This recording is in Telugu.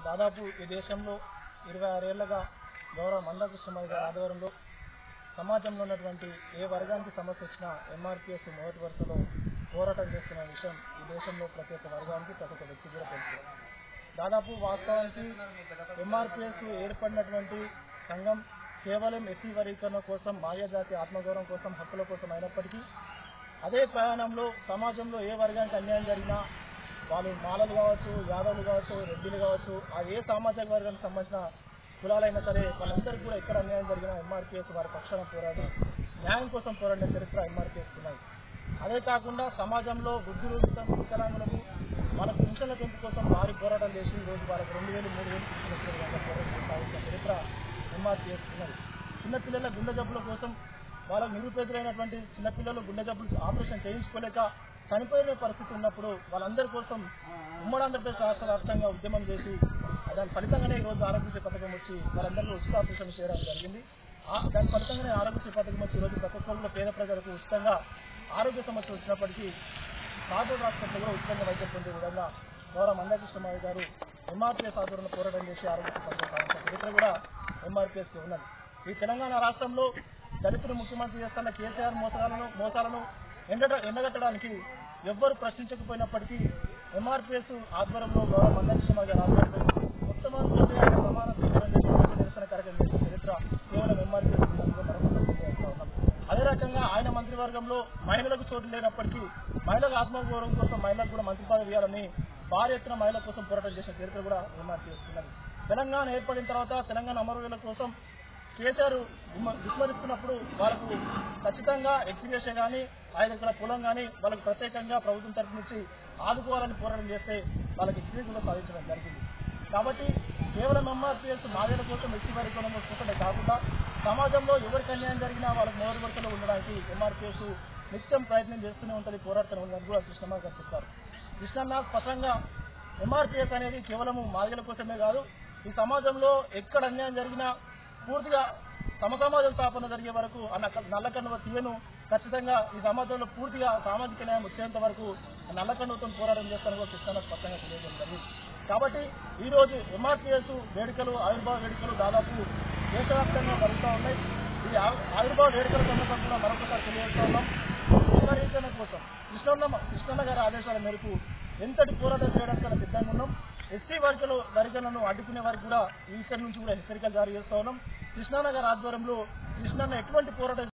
దాదాపు ఈ దేశంలో 26 ఏళ్లుగా గౌరవ మందకృష్ణమాదిగ గారి ఆధ్వర్యంలో సమాజంలో ఉన్నటువంటి ఏ వర్గానికి సమస్య వచ్చినా ఎంఆర్పీఎస్ మొదటి వరుసలో పోరాటం చేస్తున్న విషయం ఈ దేశంలో ప్రతి ఒక్క వర్గానికి ప్రతి ఒక్క వ్యక్తి కూడా తెలుసు. దాదాపు వాస్తవానికి ఎంఆర్పీఎస్ ఏర్పడినటువంటి సంఘం కేవలం ఎస్సీ వర్గీకరణ కోసం, మాయాజాతి ఆత్మగౌరవం కోసం, హక్కుల కోసం అయినప్పటికీ అదే ప్రయాణంలో సమాజంలో ఏ వర్గానికి అన్యాయం జరిగినా వాళ్ళు మాలలు కావచ్చు, యాదవులు కావచ్చు, రెడ్డిలు కావచ్చు, అది ఏ సామాజిక వర్గానికి సంబంధించిన కులాలైనా సరే వాళ్ళందరికీ కూడా ఎక్కడ అన్యాయం జరిగినా ఎంఆర్పీఎస్ వారి పక్షాన పోరాడి న్యాయం కోసం పోరాడిన చరిత్ర ఎంఆర్పీఎస్ ఉన్నాయి. అదే కాకుండా సమాజంలో వృద్ధులు, వికలాంగులకు వాళ్ళ పింఛన్ల పెంపు కోసం భారీ పోరాటం చేసి ఈరోజు వాళ్ళకి 2000, 3000 పింఛన్ల పోరాటం సాధించిన చరిత్ర ఎంఆర్పీఎస్ ఉన్నది. చిన్నపిల్లల గుండె జబ్బుల కోసం వాళ్ళకు నిరుపేదలైనటువంటి చిన్నపిల్లలు గుండె జబ్బులు ఆపరేషన్ చేయించుకోలేక చనిపోయే పరిస్థితి ఉన్నప్పుడు వాళ్ళందరి కోసం ఉమ్మడి ఆంధ్రప్రదేశ్ రాష్ట్ర వ్యాప్తంగా ఉద్యమం చేసి దాని ఫలితంగానే ఈరోజు ఆరోగ్యశ్రీ పథకం వచ్చి వాళ్ళందరికీ ఉచిత ఆపరేషన్ చేయడం జరిగింది. దాని ఫలితంగానే ఆరోగ్యశ్రీ పథకం వచ్చి ఈరోజు ప్రతి ఒక్కరు పేద ప్రజలకు ఉచితంగా ఆరోగ్య సమస్య వచ్చినప్పటికీ కార్పొరేట్ హాస్పిటల్ కూడా ఉచితంగా వైద్యం పొందే విధంగా గౌరవ మందకృష్ణమాదిగ గారు ఎంఆర్పీఎస్ ఆధ్వర్యంలో పోరాటం చేసి ఆరోగ్యశ్రీ పథకం సాధించిన చరిత్ర కూడా ఎంఆర్పీఎస్కి ఉన్నది. ఈ తెలంగాణ రాష్ట్రంలో దళితులు ముఖ్యమంత్రి చేస్తున్న కేసీఆర్ మోసాలను ఎండగట్టడానికి ఎవ్వరు ప్రశ్నించకపోయినప్పటికీ ఎంఆర్పీఎస్ ఆధ్వర్యంలో గౌరవ మందకృష్ణమాదిగ గారి ఆధ్వర్యంలో మొట్టమొదటి సమాన స్వీకారం చేసి నిరసన కార్యక్రమం చేసిన చరిత్ర కేవలం ఎంఆర్పీఎస్ చేస్తా ఉన్నాం. అదే రకంగా ఆయన మంత్రివర్గంలో మహిళలకు చోటు లేనప్పటికీ మహిళలకు ఆత్మగౌరవం కోసం మహిళలకు కూడా మంత్రి పదవి ఇవ్వాలని భారీ ఎత్తున మహిళల కోసం పోరాటం చేసిన చరిత్ర కూడా ఎంఆర్పీఎస్ ఉన్నది. తెలంగాణ ఏర్పడిన తర్వాత తెలంగాణ అమరవీరుల కోసం కేసీఆర్ విస్మరిస్తున్నప్పుడు వాళ్ళకు ఖచ్చితంగా ఎక్స్గ్రేషన్ కానీ 5 ఎకరాల పొలం కానీ వాళ్ళకు ప్రత్యేకంగా ప్రభుత్వం తరఫు నుంచి ఆదుకోవాలని పోరాటం చేస్తే వాళ్ళకి ఎక్స్గ్రేషన్ కూడా సాధించడం జరిగింది. కాబట్టి కేవలం ఎంఆర్పీఎస్ మాదేల కోసం ఎస్సీ వర్గీకరణ కోసమే కాకుండా సమాజంలో ఎవరికి అన్యాయం జరిగినా వాళ్ళకి మొదటి వరుసలో ఉండడానికి ఎంఆర్పీఎస్ నిత్యం ప్రయత్నం చేస్తూనే ఉంటుంది, పోరాడుతూనే ఉందని కూడా కృష్ణమ్మ గారు చెప్పారు. కృష్ణన్న స్పష్టంగా ఎంఆర్పీఎస్ అనేది కేవలం మాదిగల కోసమే కాదు, ఈ సమాజంలో ఎక్కడ అన్యాయం జరిగినా పూర్తిగా సమాజం స్థాపన జరిగే వరకు నల్లకన్నువ తీయను ఖచ్చితంగా ఈ సమాజంలో పూర్తిగా సామాజిక న్యాయం వచ్చేంత వరకు నల్లకన్నుతో పోరాటం చేస్తాను కూడా కృష్ణ స్పష్టంగా తెలియజేయడం జరిగింది. కాబట్టి ఈ రోజు ఎంఆర్పీఎస్ వేడుకలు, ఆవిర్భావ వేడుకలు దాదాపు దేశవ్యాప్తంగా జరుగుతూ ఉన్నాయి. ఈ ఆవిర్భావ వేడుకల సందర్భంగా మరొకసారి తెలియజేస్తా ఉన్నాం. వర్గీకరణ కోసం కృష్ణన్న గారి ఆదేశాల మేరకు ఎంతటి పోరాటం చేయడానికి సిద్ధంగా ఉన్నాం. ఎస్సీ వర్గీకరణను అడ్డుకునే వారికి కూడా ఇక్కడి నుంచి కూడా హెచ్చరికలు జారీ చేస్తా ఉన్నాం. కృష్ణన్న గారి ఆధ్వర్యంలో కృష్ణన్న ఎటువంటి పోరాటం